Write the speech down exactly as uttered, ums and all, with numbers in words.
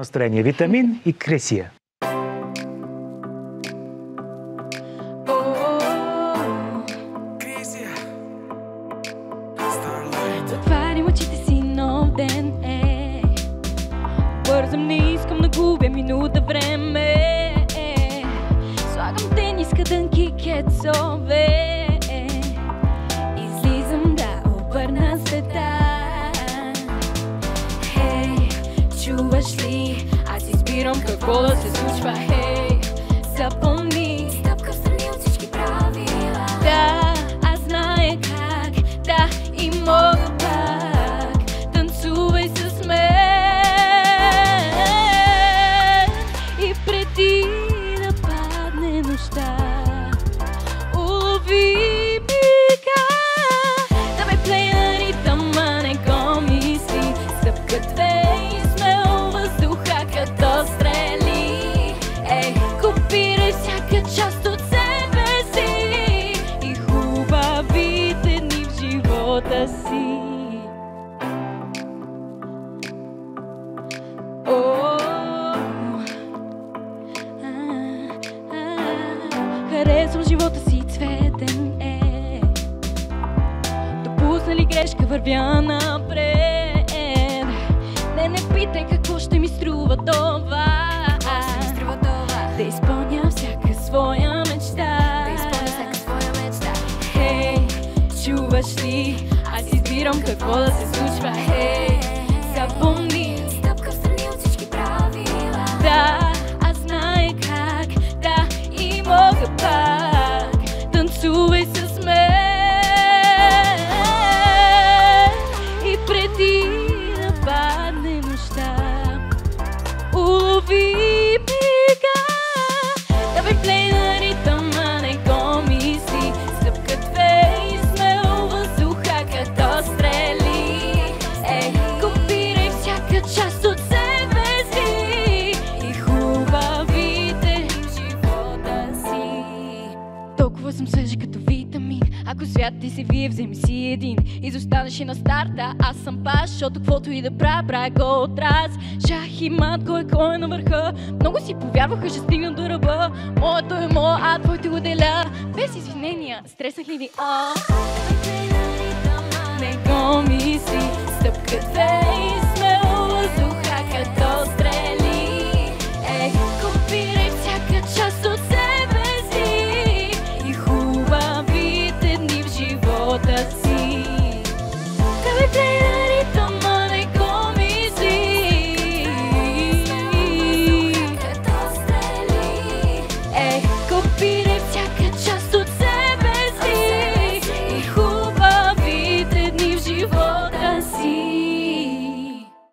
настроение. Витамин и Крисия. Затварям очите си, нов ден е. Бързам, не искам да губя минута време. Слагам тениска, дънки, кецове. Излизам да обърна света. Хей, чуваш ли? Аз избирам какво да се случва. Хей, запомни, стъпка встрани от всички правила. Да, аз знае как, да, и мога пак. Танцувай с мен. И преди да падне нощта, улови мига. Давай плей на ритъма, не го мисли. Стъпка две и сме у въздуха като стрели. Ей, копирай всяка част от себе си и хубавите дни в живота си. О, а, а, харесвам живота си, цветен е. Допусна ли грешка, вървя напред. Не, не питай какво ще ми струва това. Да изпълня всяка своя мечта. Да изпълня всяка своя мечта. Хей, чуваш ли? Аз избирам какво да се случва. Хей, запомни, стъпка встрани от всички правила. Да, аз знае как, да, и мога пак. Танцувай с мен. И преди да падне нощта, улови мига. Давай плей на ритъма, не го мисли. Стъпка две и сме у въздуха като стрели. Ей, копирай всяка част от себе си и хубавите в живота си. Толкова съм свежа като витамин. Ако свят ти се вие, вземи си един. Изостанеш и на старта, аз съм паш, защото каквото и да правя, правя го от раз. Шах и мат, кой е кой е на върха. Много си повярваха, ще стигна до ръба. Моето е моя, а твоето го деля. Без извинения, стреснах ли ви? А, не го мисли. Стъпка две.